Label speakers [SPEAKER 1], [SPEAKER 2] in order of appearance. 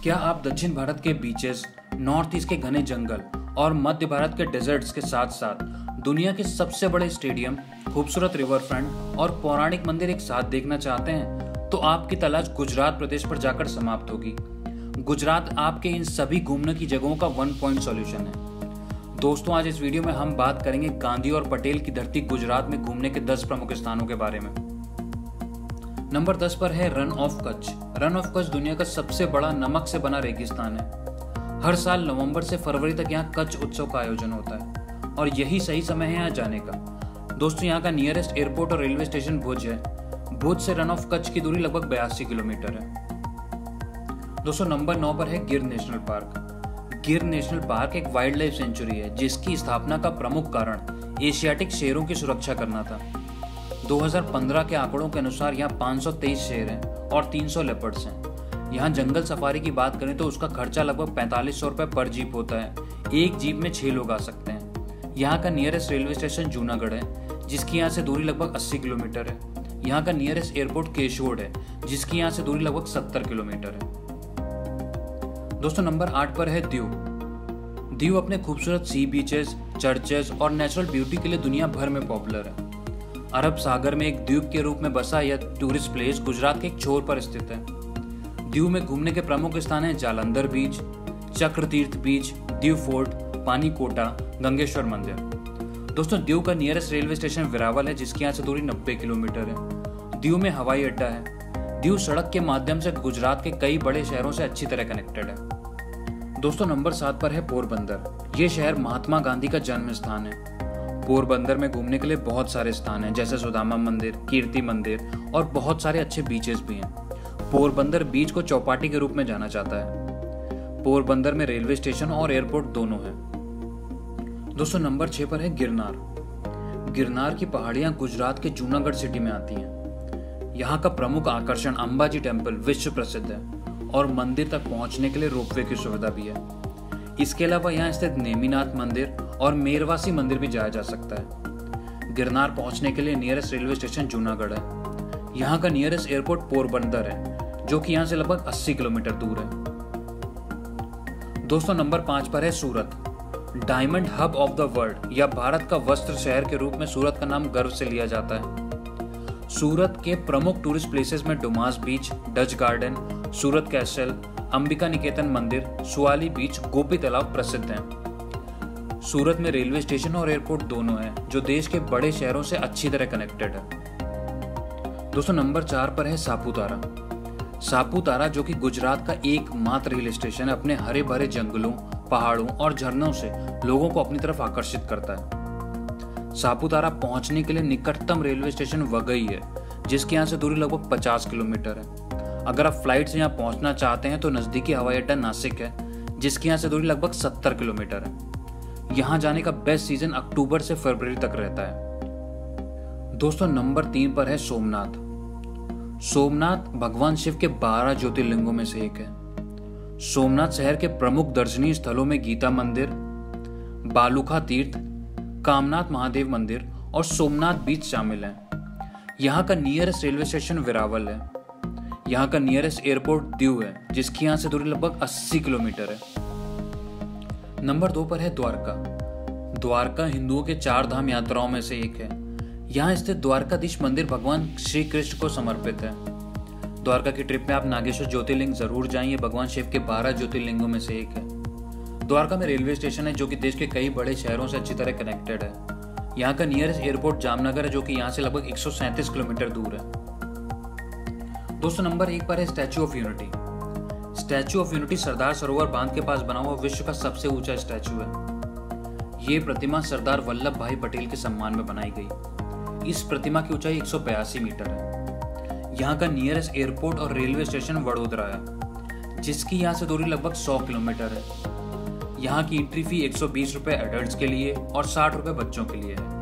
[SPEAKER 1] क्या आप दक्षिण भारत के बीचेस, नॉर्थ ईस्ट के घने जंगल और मध्य भारत के डेजर्ट्स के साथ साथ दुनिया के सबसे बड़े स्टेडियम, खूबसूरत रिवर फ्रंट और पौराणिक मंदिर एक साथ देखना चाहते हैं? तो आपकी तलाश गुजरात प्रदेश पर जाकर समाप्त होगी। गुजरात आपके इन सभी घूमने की जगहों का वन पॉइंट सॉल्यूशन है। दोस्तों, आज इस वीडियो में हम बात करेंगे गांधी और पटेल की धरती गुजरात में घूमने के 10 प्रमुख स्थानों के बारे में। नंबर 10 पर है रन ऑफ कच्छ। रन ऑफ कच्छ दुनिया का सबसे बड़ा नमक से बना रेगिस्तान है। हर साल नवंबर से फरवरी तक यहाँ कच्छ उत्सव का आयोजन होता है और यही सही समय है यहाँ जाने का। दोस्तों, यहाँ का नियरेस्ट एयरपोर्ट और रेलवे स्टेशन भुज है। भुज से रन ऑफ कच्छ की दूरी लगभग 82 किलोमीटर है। दोस्तों, नंबर 9 पर है Gir National Park. Gir National Park एक वाइल्ड लाइफ सेंचुरी है जिसकी स्थापना का प्रमुख कारण एशियाटिक शेरों की सुरक्षा करना था। 2015 के आंकड़ों के अनुसार यहाँ 523 शेर हैं और 300 लेपर्ड्स हैं। यहाँ जंगल सफारी की बात करें तो उसका खर्चा लगभग 4500 रुपये पर जीप होता है। एक जीप में 6 लोग आ सकते हैं। यहाँ का नियरेस्ट रेलवे स्टेशन जूनागढ़ है जिसकी यहाँ से दूरी लगभग 80 किलोमीटर है। यहाँ का नियरेस्ट एयरपोर्ट केशोड है जिसकी यहाँ से दूरी लगभग 70 किलोमीटर है। दोस्तों, नंबर 8 पर है दीव। दीव अपने खूबसूरत सी बीचेस, चर्चेस और नेचुरल ब्यूटी के लिए दुनिया भर में पॉपुलर है। अरब सागर में एक द्वीप के रूप में बसा यह टूरिस्ट प्लेस गुजरात के एक छोर पर स्थित है। दीव में घूमने के प्रमुख स्थान हैं Jalandhar beach, Chakratirth beach, Diu fort, Pani Kota, Gangeshwar मंदिर। दोस्तों, दीव का नियरेस्ट रेलवे स्टेशन वेरावल है जिसकी यहाँ से दूरी 90 किलोमीटर है। दीव में हवाई अड्डा है। दीव सड़क के माध्यम से गुजरात के कई बड़े शहरों से अच्छी तरह कनेक्टेड है। दोस्तों, नंबर 7 पर है पोरबंदर। ये शहर महात्मा गांधी का जन्म स्थान है। पोरबंदर में घूमने के लिए बहुत सारे स्थान हैं जैसे सुदामा मंदिर, कीर्ति मंदिर और बहुत सारे अच्छे बीचेस भी हैं। पोरबंदर बीच को चौपाटी के रूप में जाना जाता है। पोरबंदर में रेलवे स्टेशन और एयरपोर्ट दोनों हैं। दोस्तों, नंबर 6 पर है गिरनार। गिरनार की पहाड़ियां गुजरात के जूनागढ़ सिटी में आती हैं। यहाँ का प्रमुख आकर्षण अंबाजी टेम्पल विश्व प्रसिद्ध है और मंदिर तक पहुंचने के लिए रोपवे की सुविधा भी है। इसके अलावा यहाँ स्थित नेमिनाथ मंदिर और मेरवासी मंदिर भी जाया जा सकता है। गिरनार पहुंचने के लिए नियरेस्ट रेलवे स्टेशन जूनागढ़ है। यहाँ का नियरेस्ट एयरपोर्ट पोरबंदर है जो कि यहाँ से लगभग 80 किलोमीटर दूर है। दोस्तों, नंबर 5 पर है Surat. Diamond hub of the world या भारत का वस्त्र शहर के रूप में सूरत का नाम गर्व से लिया जाता है। सूरत के प्रमुख टूरिस्ट प्लेसेस में Dumas beach, Dutch garden, Surat castle, Ambika Niketan Mandir, Suali बीच, गोपी तालाब प्रसिद्ध हैं। सूरत में रेलवे स्टेशन और एयरपोर्ट दोनों हैं जो देश के बड़े शहरों से अच्छी तरह कनेक्टेड है। दोस्तों, नंबर 4 पर है सापुतारा। सापुतारा जो कि गुजरात का एकमात्र हिल स्टेशन है, अपने हरे भरे जंगलों, पहाड़ों और झरनों से लोगों को अपनी तरफ आकर्षित करता है। सापुतारा पहुंचने के लिए निकटतम रेलवे स्टेशन वघई है जिसकी यहाँ से दूरी लगभग 50 किलोमीटर है। अगर आप फ्लाइट से यहाँ पहुंचना चाहते हैं तो नजदीकी हवाई अड्डा नासिक है जिसकी यहाँ से दूरी लगभग 70 किलोमीटर है। यहाँ जाने का बेस्ट सीजन अक्टूबर से फरवरी तक रहता है। दोस्तों, नंबर 3 पर है सोमनाथ। सोमनाथ भगवान शिव के 12 ज्योतिर्लिंगों में से एक है। सोमनाथ शहर के प्रमुख दर्शनीय स्थलों में गीता मंदिर, बालुखा तीर्थ, कामनाथ महादेव मंदिर और सोमनाथ बीच शामिल हैं। यहाँ का नियरेस्ट रेलवे स्टेशन वेरावल है। यहाँ का नियरेस्ट एयरपोर्ट दीव है जिसकी यहाँ से दूरी लगभग 80 किलोमीटर है। नंबर 2 पर है द्वारका। द्वारका हिंदुओं के 4 धाम यात्राओं में से एक है। यहाँ स्थित द्वारकाधीश मंदिर भगवान श्री कृष्ण को समर्पित है। द्वारका की ट्रिप में आप नागेश्वर ज्योतिर्लिंग जरूर जाइए। भगवान शिव के 12 ज्योतिर्लिंगों में से एक है। द्वारका में रेलवे स्टेशन है जो कि देश के कई बड़े शहरों से अच्छी तरह कनेक्टेड है। यहाँ का नियरेस्ट एयरपोर्ट जामनगर है जो कि यहाँ से लगभग 137 किलोमीटर दूर है। दोस्तों, नंबर 1 पर है Statue of Unity. Statue of Unity Sardar Sarovar बांध के पास बना हुआ विश्व का सबसे ऊंचा स्टैचू है। ये प्रतिमा सरदार वल्लभ भाई पटेल के सम्मान में बनाई गई। इस प्रतिमा की ऊंचाई 182 मीटर है। यहाँ का नियरेस्ट एयरपोर्ट और रेलवे स्टेशन वडोदरा है जिसकी यहाँ से दूरी लगभग 100 किलोमीटर है। यहाँ की एंट्री फी 120 रुपये एडल्ट्स के लिए और 60 रुपये बच्चों के लिए है।